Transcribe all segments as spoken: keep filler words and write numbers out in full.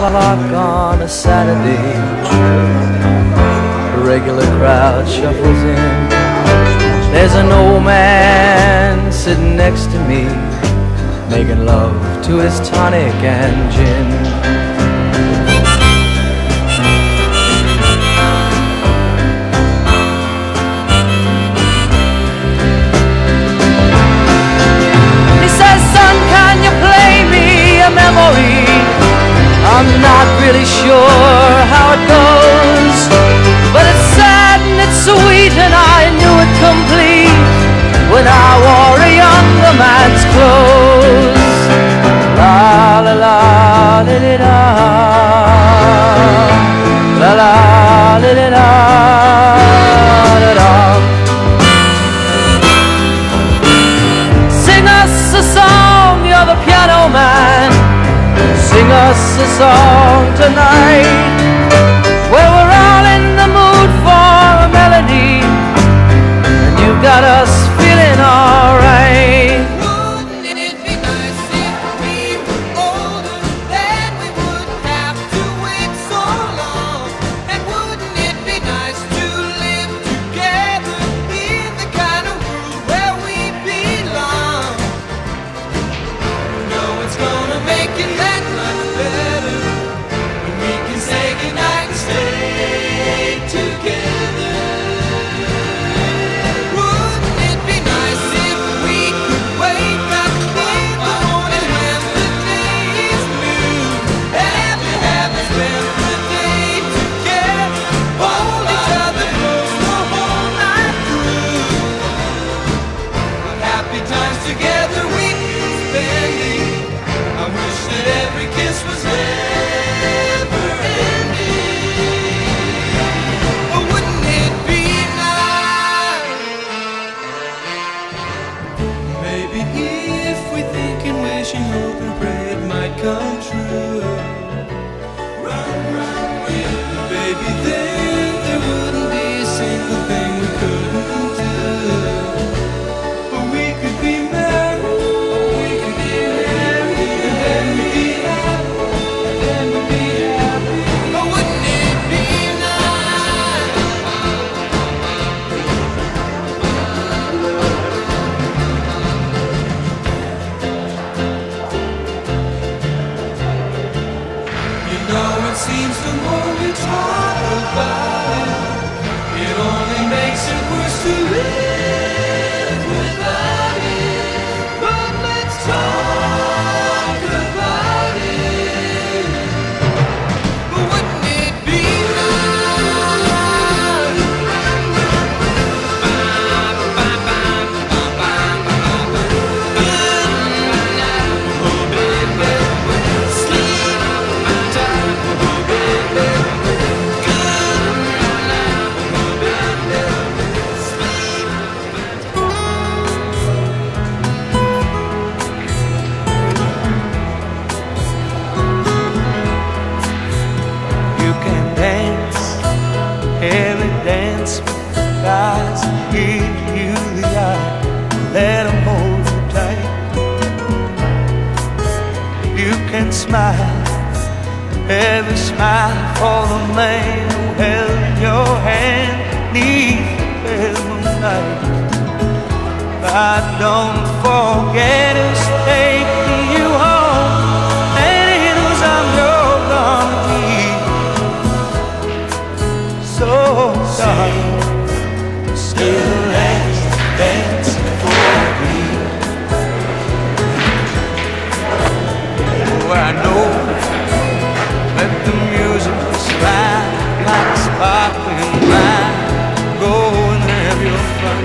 park on a Saturday. A regular crowd shuffles in. There's an old man sitting next to me, making love to his tonic and gin. He says, son, can you play me a memory? I'm not really sure how it goes, but it's sad and it's sweet, and I knew it complete when I wore a younger man's clothes. La la la la la la, la la la la la la. Sing us a song, you're the piano man. Sing us a song tonight, where we're all in the mood for a melody, and you got us feeling alright. Wouldn't it be nice if we were older, then we wouldn't have to wait so long? And wouldn't it be nice to live together in the kind of world where we belong? No, it's gonna make it that much better when we can say goodnight and stay together. Wouldn't it be nice if we could wake up in the morning when the day is new, and we haven't spent the day together, hold each other close the whole night through? What happy times together we've been spending. I wish that every kiss was never ending. But wouldn't it be nice? Maybe if we think and wish and hope and pray it might come true. Run, run, will. Baby, then there wouldn't be a single thing we couldn't do. But we could be married, we could be married, and then we'd be happy, and then we'd be happy. But wouldn't it be nice? You know, it seems the more we talk about it, it only makes it worse to live without it. But let's talk about it. But wouldn't it be You can dance, every dance with guys give you the eye, let them hold you tight. You can smile, every smile for the man who held your hand neath the pale moonlight. But don't forget who's taking you home, and in whose arms you're gonna be. So, darling, still last dance for me. Oh, I know that the music is fine, like a sparkling wine. Go and have your fun,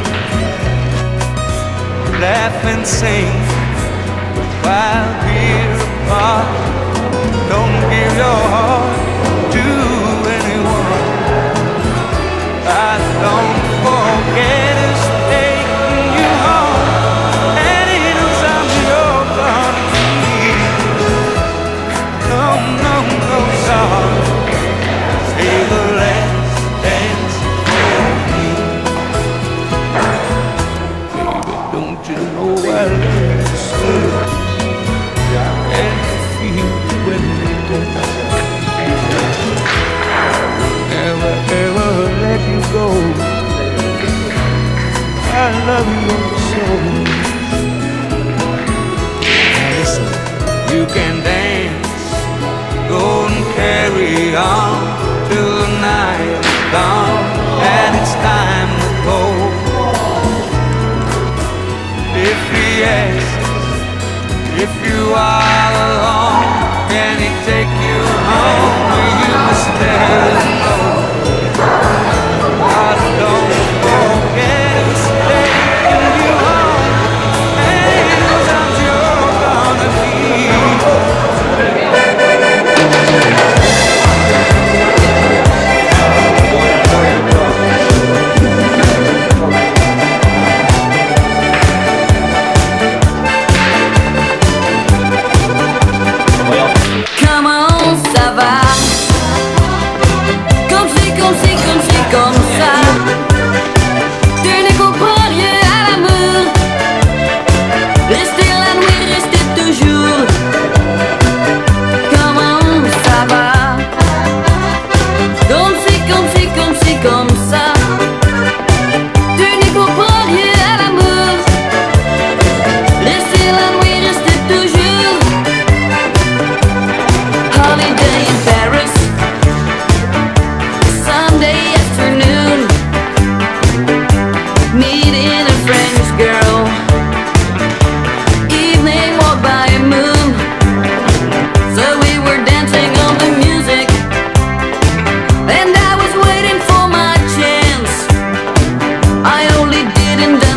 laugh and sing while we're apart. Don't give your heart to anyone. But don't forget who's taking you home, and in whose arms you're gonna be. No, no, no, darling, stay the last dance for me. Baby, don't you know I love you so? And I feel when we dance.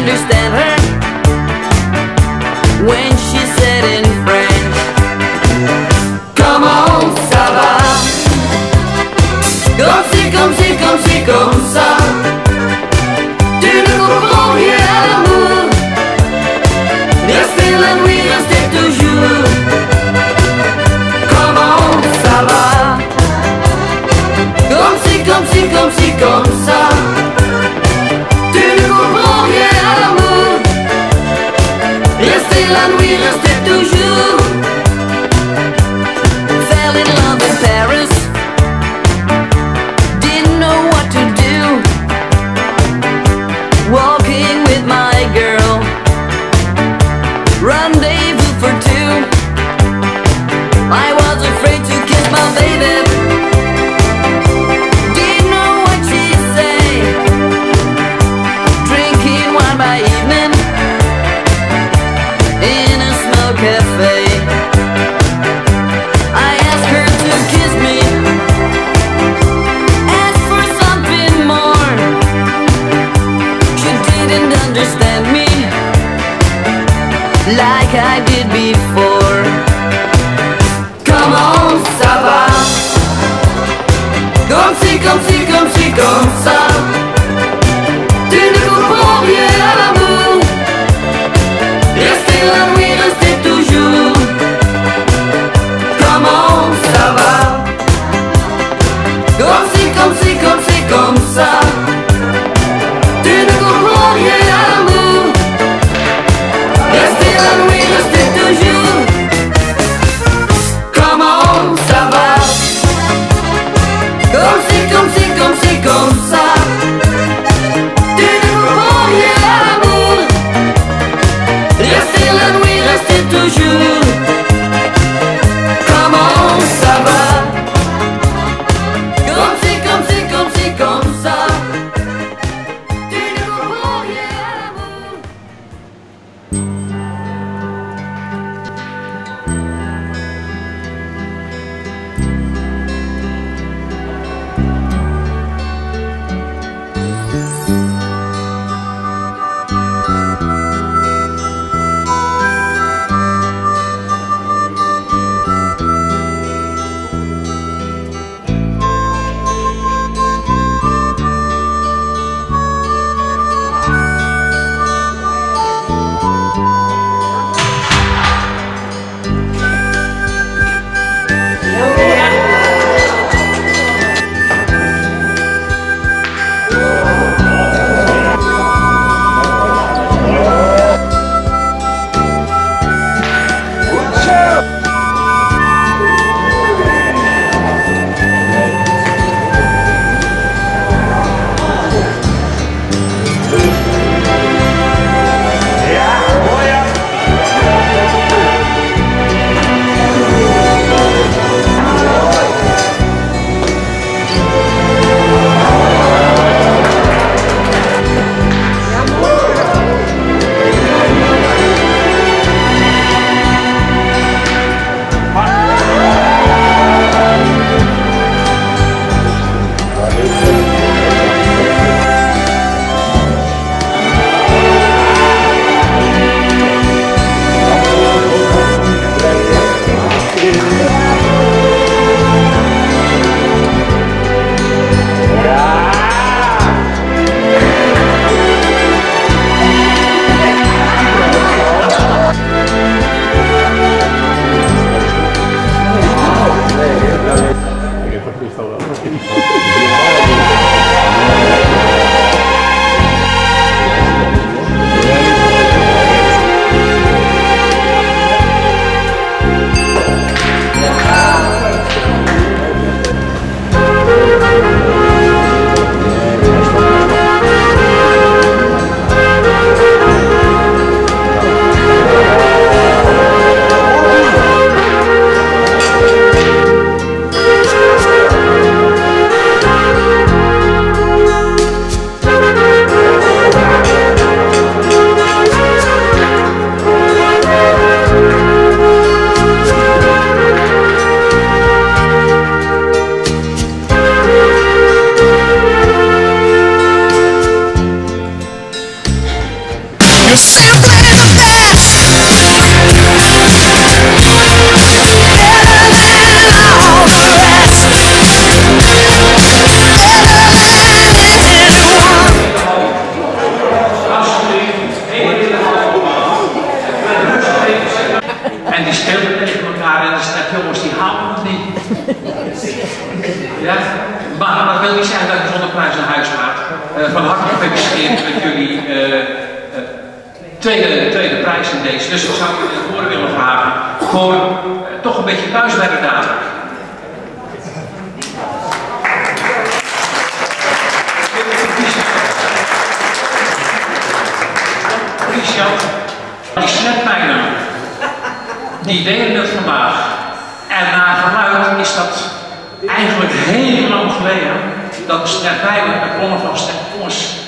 understand her when she said in French, comment ça va? Comme si, comme si, comme si, comme ça. Tu ne comprends rien à l'amour. Restez la nuit, restez toujours. Comment ça va? Comme si, comme si, comme si, comme ça. Tu ne comprends rien à l'amour. Restez la nuit, restez toujours. Fell in love in Paris. Didn't know what to do. Walking with my girl. Rendezvous for two. I was afraid to kiss my baby. Didn't know what she'd say. Drinking wine by evening in a small cafe. I asked her to kiss me, asked for something more. She didn't understand me like I did before. Comment ça va? Comme si, comme si, comme si, comme ça. Tu ne comprends rien à l'amour. Restez la nuit, restez toujours. Comment ça va? Comme si, comme si, comme si, comme ça. Tu ne comprends rien à l'amour. tweede, tweede prijs in deze. Dus ik zou jullie het horen willen vragen voor uh, toch een beetje thuiswerk dadelijk. Richard, die snetpijnen, die deden het vandaag. En naar verluid is dat eigenlijk heel lang geleden dat de snetpijnen met bronnen van snetjongens